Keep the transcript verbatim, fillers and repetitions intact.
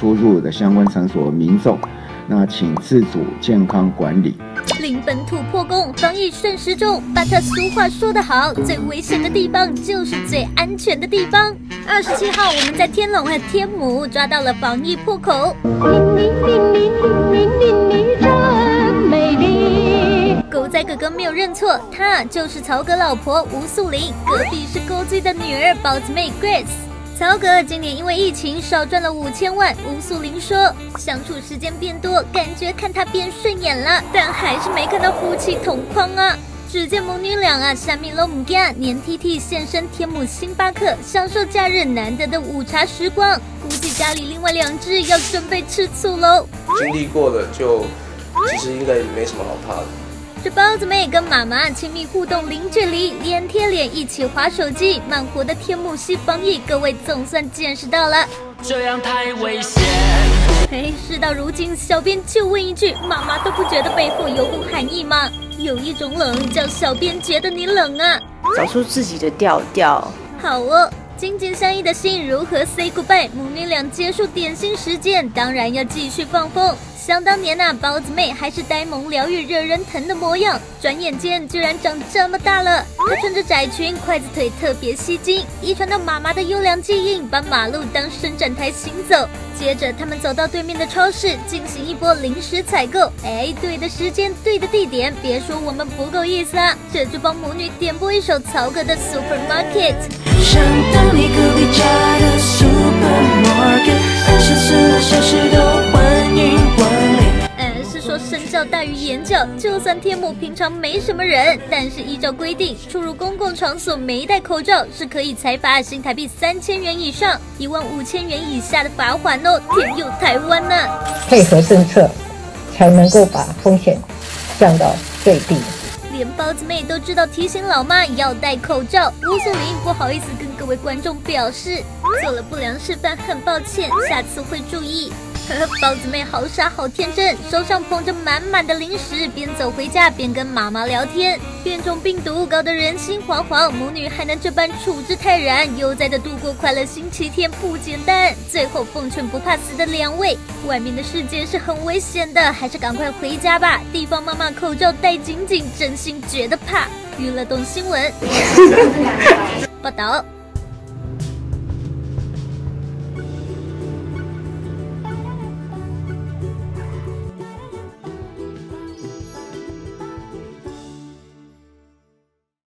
出入的相关场所民众，那请自主健康管理。 零本土破功，防疫顺时钟。巴特俗话说得好，最危险的地方就是最安全的地方。二十七号，我们在天龙和天母抓到了防疫破口。狗仔哥哥没有认错，她就是曹格老婆吴素玲，隔壁是狗仔的女儿包子妹 Grace。曹格今年因为疫情少赚了五千万，吴素玲说相处时间变多，感觉看他变顺眼了，但还是没看到夫妻同框啊。只见母女俩啊，下面都唔干，黏 T T 现身天母星巴克，享受假日难得的午茶时光。估计家里另外两只要准备吃醋喽。 经历过的就其实应该没什么好怕的。 这包子妹跟妈妈亲密互动零距离，脸贴脸一起滑手机，慢活的天母系防疫，各位总算见识到了。 这样太危险。 嘿，事到如今，小编就问一句：妈妈都不觉得背后有股寒意吗？有一种冷叫小编觉得你冷啊。 找出自己的调调。 好哦。紧紧相依的心如何 say goodbye？ 母女俩结束点心时间，当然要继续放风。想当年啊，包子妹还是呆萌疗愈、惹人疼的模样，转眼间居然长这么大了。她穿着窄裙，筷子腿特别吸睛，遗传到妈妈的优良基因，把马路当伸展台行走。接着他们走到对面的超市，进行一波零食采购。哎，对的时间，对的地点，别说我们不够意思啊！这就帮母女点播一首曹格的 Supermarket。 想当你隔壁家的 supermarket， 二十四小时都欢迎光临。 呃，是说身教大于言教，就算天母平常没什么人，但是依照规定，出入公共场所没戴口罩是可以裁罚新台币三千元以上一万五千元以下的罚款哦。天佑台湾呢、啊！ 配合政策，才能够把风险降到最低。 连包子妹都知道提醒老妈要戴口罩，吴素玲不好意思跟各位观众表示，做了不良示范，很抱歉，下次会注意。呵呵，包子妹好傻好天真，手上捧着满满的零食，边走回家边跟妈妈聊天。变种病毒搞得人心惶惶，母女还能这般处之泰然，悠哉的度过快乐星期天不简单。最后奉劝不怕死的两位，外面的世界是很危险的，还是赶快回家吧。地方妈妈口罩戴紧紧，真心觉得怕。娱乐动新闻报道。